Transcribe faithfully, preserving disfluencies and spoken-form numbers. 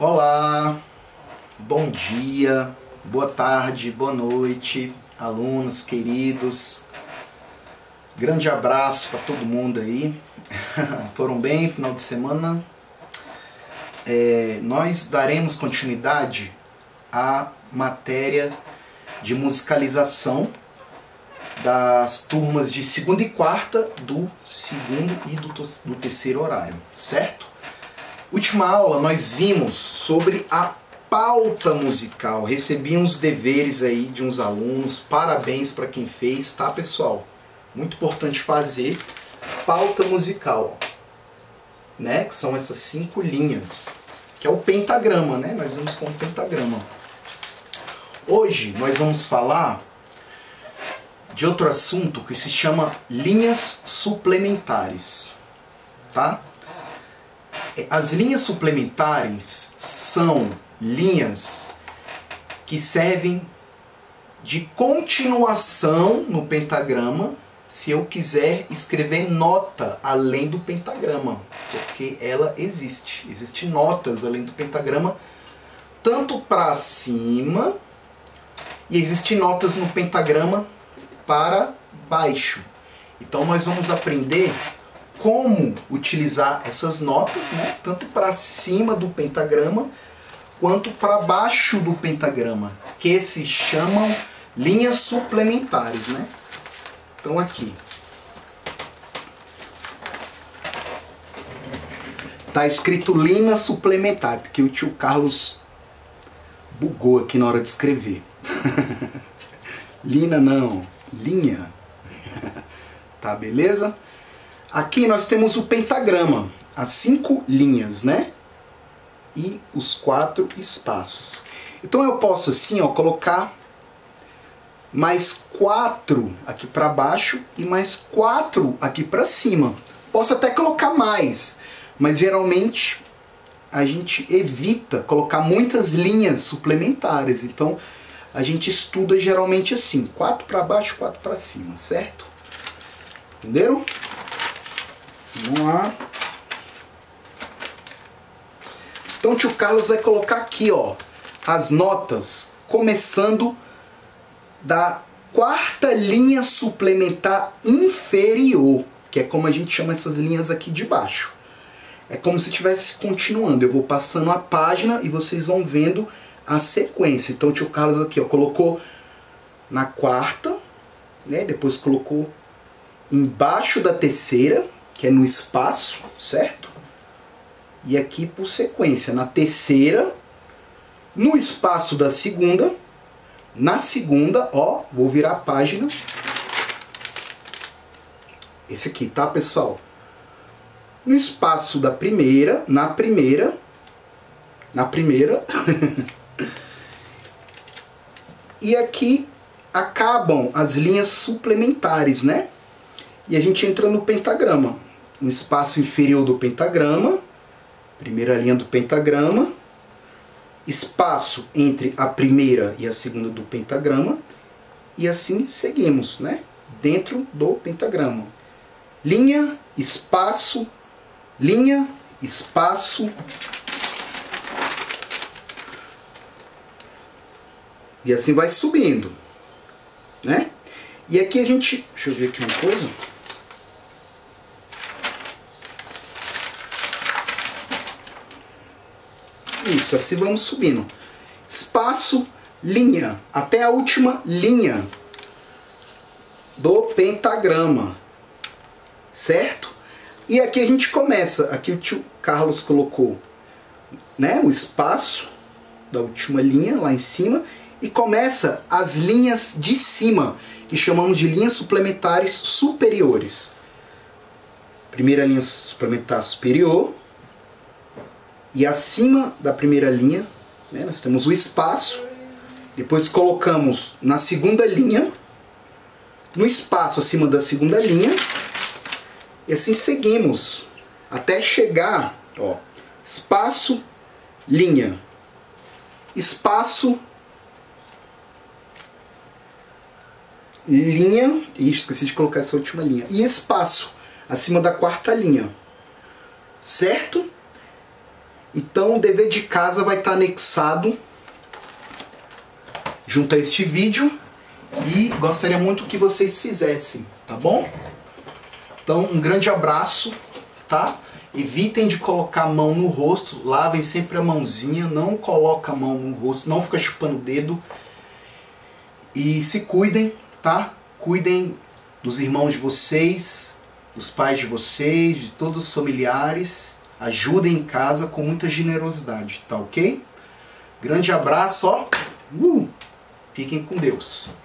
Olá, bom dia, boa tarde, boa noite, alunos queridos. Grande abraço para todo mundo aí. Foram bem final de semana? É, nós daremos continuidade à matéria de musicalização das turmas de segunda e quarta do segundo e do, do terceiro horário, certo? Última aula nós vimos sobre a pauta musical. Recebi uns deveres aí de uns alunos, parabéns para quem fez, tá pessoal? Muito importante fazer pauta musical, né? Que são essas cinco linhas, que é o pentagrama, né? Nós vamos com o pentagrama. Hoje nós vamos falar de outro assunto que se chama linhas suplementares, tá? As linhas suplementares são linhas que servem de continuação no pentagrama se eu quiser escrever nota além do pentagrama, porque ela existe. Existem notas além do pentagrama, tanto para cima, e existem notas no pentagrama para baixo. Então nós vamos aprender como utilizar essas notas, né, tanto para cima do pentagrama quanto para baixo do pentagrama, que se chamam linhas suplementares, né? Então aqui tá escrito linha suplementar, porque o tio Carlos bugou aqui na hora de escrever. Lina não, linha. Tá, beleza? Aqui nós temos o pentagrama, as cinco linhas, né? E os quatro espaços. Então eu posso assim, ó, colocar mais quatro aqui para baixo e mais quatro aqui para cima. Posso até colocar mais, mas geralmente a gente evita colocar muitas linhas suplementares. Então a gente estuda geralmente assim, quatro para baixo, quatro para cima, certo? Entenderam? Vamos lá. Então o tio Carlos vai colocar aqui, ó, as notas começando da quarta linha suplementar inferior, que é como a gente chama essas linhas aqui de baixo. É como se estivesse continuando. Eu vou passando a página e vocês vão vendo a sequência. Então o tio Carlos aqui, ó, colocou na quarta, né? Depois colocou embaixo da terceira, que é no espaço, certo? E aqui por sequência, na terceira, no espaço da segunda, na segunda, ó, vou virar a página. Esse aqui, tá, pessoal? No espaço da primeira, na primeira, na primeira, e aqui acabam as linhas suplementares, né? E a gente entra no pentagrama. No espaço inferior do pentagrama, primeira linha do pentagrama, espaço entre a primeira e a segunda do pentagrama, e assim seguimos, né? Dentro do pentagrama. Linha, espaço, linha, espaço. E assim vai subindo, né? E aqui a gente... Deixa eu ver aqui uma coisa. Isso, assim vamos subindo. Espaço, linha, até a última linha do pentagrama, certo? E aqui a gente começa, aqui o tio Carlos colocou, né, o espaço da última linha lá em cima e começa as linhas de cima, que chamamos de linhas suplementares superiores. Primeira linha suplementar superior. E acima da primeira linha, né, nós temos o espaço. Depois colocamos na segunda linha, no espaço acima da segunda linha. E assim seguimos até chegar, ó, espaço, linha, espaço, linha, ixi, esqueci de colocar essa última linha, e espaço acima da quarta linha, certo? Então o dever de casa vai estar anexado junto a este vídeo e gostaria muito que vocês fizessem, tá bom? Então um grande abraço, tá? Evitem de colocar a mão no rosto, lavem sempre a mãozinha, não coloca a mão no rosto, não fica chupando o dedo. E se cuidem, tá? Cuidem dos irmãos de vocês, dos pais de vocês, de todos os familiares. Ajudem em casa com muita generosidade, tá ok? Grande abraço, ó. Uh! Fiquem com Deus.